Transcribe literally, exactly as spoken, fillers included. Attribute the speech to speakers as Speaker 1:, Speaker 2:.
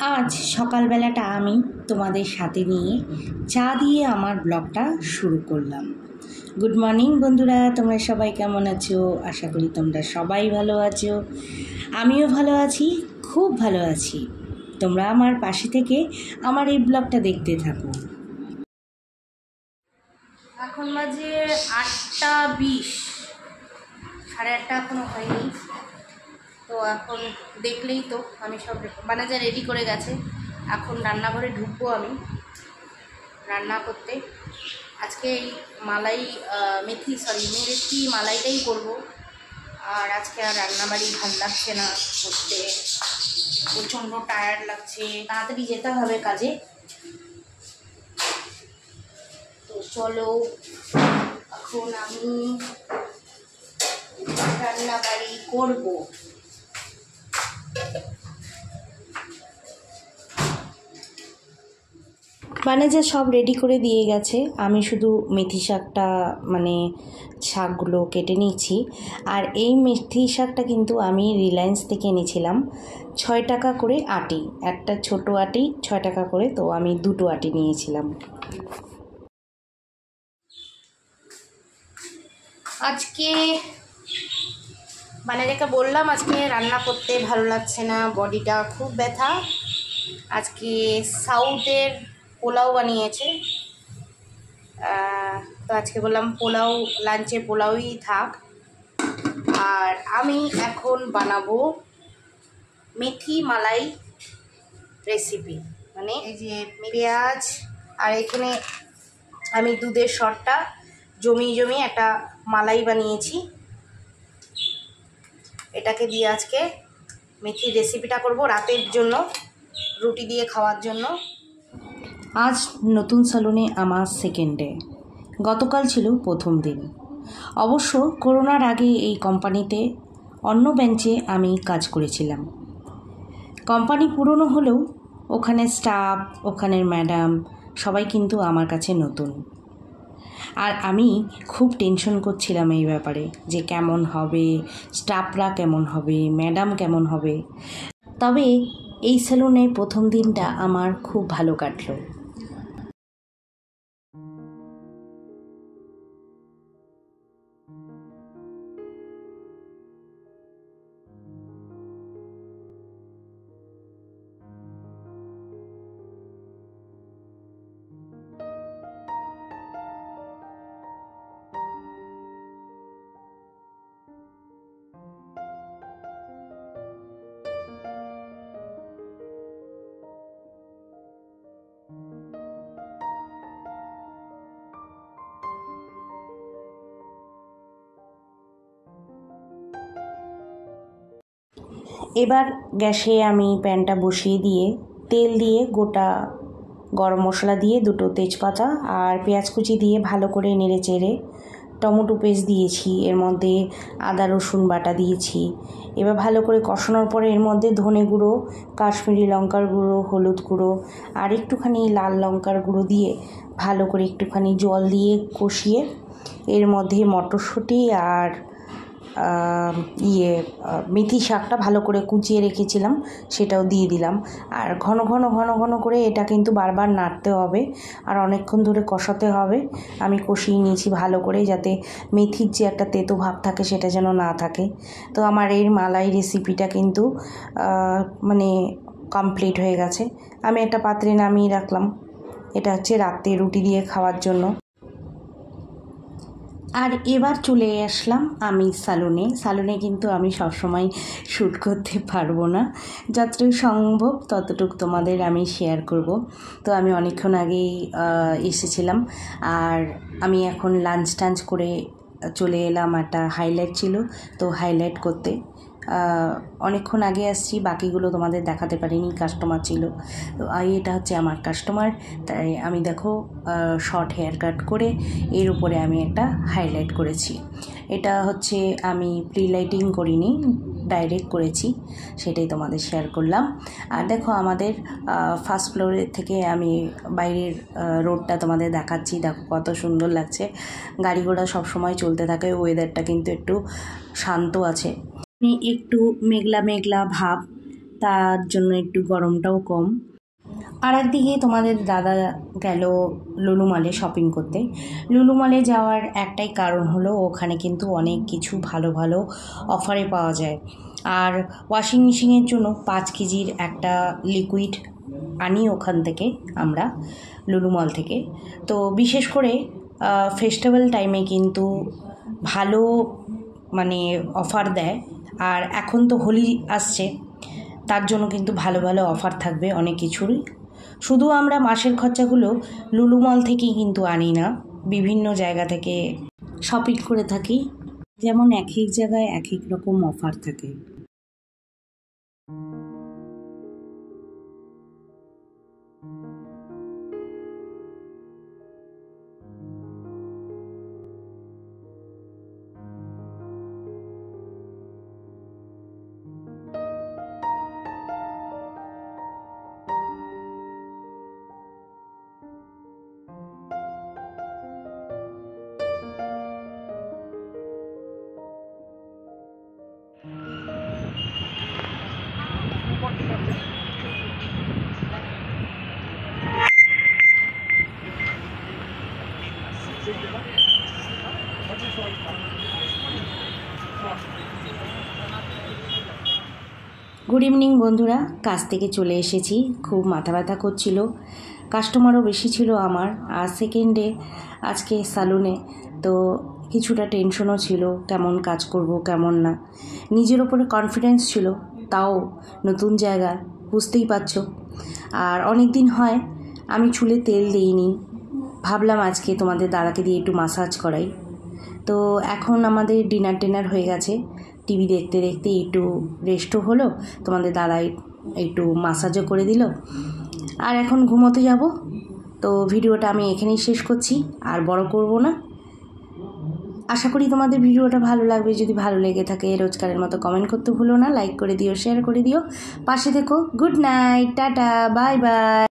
Speaker 1: আজ সকালবেলাটা আমি তোমাদের সাথে নিয়ে চা দিয়ে আমার ব্লগটা শুরু করলাম। গুড মর্নিং বন্ধুরা, তোমরা সবাই কেমন আছো? আশা করি তোমরা সবাই ভালো আছো। আমিও ভালো আছি, খুব ভালো আছি। তোমরা আমার পাশে থেকে আমার এই ব্লগটা দেখতে থাকো। এখন বাজে আটটা বিশ, সাড়ে আটটা এখনও হয়নি। তো এখন দেখলেই তো আমি সব বানাজা রেডি করে গেছে। এখন রান্নাঘরে ঢুকবো আমি রান্না করতে। আজকে এই মালাই মেথি সরি মেথি মালাইটাই করব। আর আজকে আর রান্নাবাড়ি ভাল লাগছে না করতে, প্রচণ্ড টায়ার্ড লাগছে, তাড়াতাড়ি যেতে হবে কাজে। তো চলো এখন আমি রান্নাবাড়ি করবো। মানে যে সব রেডি করে দিয়ে গেছে, আমি শুধু মেথি শাকটা মানে শাকগুলো কেটে নিচ্ছি। আর এই মেথি শাকটা কিন্তু আমি রিলায়েন্স থেকে এনেছিলাম, ছয় টাকা করে আটি, একটা ছোট আটি ছয় টাকা করে, তো আমি দুটো আটি নিয়েছিলাম। আজকে মানে যেটা বললাম, আজকে রান্না করতে ভালো লাগছে না, বডিটা খুব ব্যথা। আজকে সাউথের পোলাও বানিয়েছে, তো আজকে বললাম পোলাও, লাঞ্চে পোলাওই থাক। আর আমি এখন বানাবো মেথি মালাই রেসিপি, মানে এই যে পেঁয়াজ আর এখানে আমি দুধের সরটা জমি জমি একটা মালাই বানিয়েছি, এটাকে দিয়ে আজকে মেথি রেসিপিটা করব রাতের জন্য, রুটি দিয়ে খাওয়ার জন্য। আজ নতুন সেলুনে আমার সেকেন্ড ডে, গতকাল ছিল প্রথম দিন। অবশ্য করোনার আগে এই কোম্পানিতে অন্য বেঞ্চে আমি কাজ করেছিলাম। কোম্পানি পুরনো হলেও ওখানে স্টাফ, ওখানের ম্যাডাম সবাই কিন্তু আমার কাছে নতুন। আর আমি খুব টেনশন করছিলাম এই ব্যাপারে যে কেমন হবে, স্টাফরা কেমন হবে, ম্যাডাম কেমন হবে। তবে এই সেলুনে প্রথম দিনটা আমার খুব ভালো কাটলো। এবার গ্যাসে আমি প্যানটা বসিয়ে দিয়ে তেল দিয়ে গোটা গরম মশলা দিয়ে দুটো তেজপাতা আর পেঁয়াজ কুচি দিয়ে ভালো করে নেড়ে চেড়ে টমেটো পেস্ট দিয়েছি, এর মধ্যে আদা রসুন বাটা দিয়েছি। এবার ভালো করে কষানোর পরে এর মধ্যে ধনে গুঁড়ো, কাশ্মীরি লঙ্কার গুঁড়ো, হলুদ গুঁড়ো আর একটুখানি লাল লঙ্কার গুঁড়ো দিয়ে ভালো করে একটুখানি জল দিয়ে কষিয়ে এর মধ্যে মটরশুঁটি আর ইয়ে মেথি শাকটা ভালো করে কুচিয়ে রেখেছিলাম সেটাও দিয়ে দিলাম। আর ঘন ঘন ঘন ঘন করে এটা কিন্তু বারবার নাড়তে হবে আর অনেকক্ষণ ধরে কষাতে হবে। আমি কষিয়ে নিয়েছি ভালো করে, যাতে মেথির যে একটা তেতো ভাব থাকে সেটা যেন না থাকে। তো আমার এই মালাই রেসিপিটা কিন্তু মানে কমপ্লিট হয়ে গেছে। আমি একটা পাত্রে নামিয়ে রাখলাম, এটা হচ্ছে রাতে রুটি দিয়ে খাওয়ার জন্য। আর এবার চলে আসলাম আমি সালুনে। সালুনে কিন্তু আমি সবসময় শ্যুট করতে পারবো না, যতটুকু সম্ভব ততটুকু তোমাদের আমি শেয়ার করব। তো আমি অনেকক্ষণ আগেই এসেছিলাম আর আমি এখন লাঞ্চ টাঞ্চ করে চলে এলাম, একটা হাইলাইট ছিল তো হাইলাইট করতে। অনেকক্ষণ আগে আসছি, বাকিগুলো তোমাদের দেখাতে পারিনি, কাস্টমার ছিল। তো এটা হচ্ছে আমার কাস্টমার, তাই আমি দেখো শর্ট হেয়ার কাট করে এর উপরে আমি একটা হাইলাইট করেছি। এটা হচ্ছে আমি প্রি লাইটিং করিনি, ডাইরেক্ট করেছি, সেটাই তোমাদের শেয়ার করলাম। আর দেখো আমাদের ফার্স্ট ফ্লোরের থেকে আমি বাইরের রোডটা তোমাদের দেখাচ্ছি, দেখো কত সুন্দর লাগছে। গাড়ি ঘোড়া সবসময় চলতে থাকে, ওয়েদারটা কিন্তু একটু শান্ত আছে, একটু মেঘলা মেঘলা ভাব, তার জন্য একটু গরমটাও কম। আর একদিকে তোমাদের দাদা গেল লুলু মলে শপিং করতে। লুলু মলে যাওয়ার একটাই কারণ হলো ওখানে কিন্তু অনেক কিছু ভালো ভালো অফারে পাওয়া যায়। আর ওয়াশিং মেশিনের জন্য পাঁচ কেজির একটা লিকুইড আনি ওখান থেকে আমরা লুলু মল থেকে। তো বিশেষ করে ফেস্টিভ্যাল টাইমে কিন্তু ভালো মানে অফার দেয়। আর এখন তো হোলি আসছে, তার জন্য কিন্তু ভালো ভালো অফার থাকবে অনেক কিছুরই। শুধু আমরা মাসের খরচাগুলো লুলু মল থেকেই কিন্তু আনি না, বিভিন্ন জায়গা থেকে শপিং করে থাকি, যেমন এক এক জায়গায় এক এক রকম অফার থাকে। গুড ইভিনিং বন্ধুরা, কাজ থেকে চলে এসেছি। খুব মাথা ব্যথা করছিল, কাস্টমারও বেশি ছিল আমার। আর সেকেন্ডে আজকে সালুনে, তো কিছুটা টেনশনও ছিল, কেমন কাজ করব কেমন না। নিজের ওপরে কনফিডেন্স ছিল, তাও নতুন জায়গা, বুঝতেই পারছো। আর অনেক দিন হয় আমি চুলে তেল দিইনি, ভাবলাম আজকে তোমাদের দাদাকে দিয়ে একটু মাসাজ করাই। তো এখন আমাদের ডিনার টিনার হয়ে গেছে, টিভি দেখতে দেখতে একটু রেস্টও হলো, তোমাদের দাদাই একটু মাসাজও করে দিল। আর এখন ঘুমোতে যাব। তো ভিডিওটা আমি এখানেই শেষ করছি, আর বড় করব না। আশা করি তোমাদের ভিডিওটা ভালো লাগবে। যদি ভালো লেগে থাকে রোজকারের মতো কমেন্ট করতে ভুলো না, লাইক করে দিও, শেয়ার করে দিও, পাশে থেকো। Good night, tata, bye by.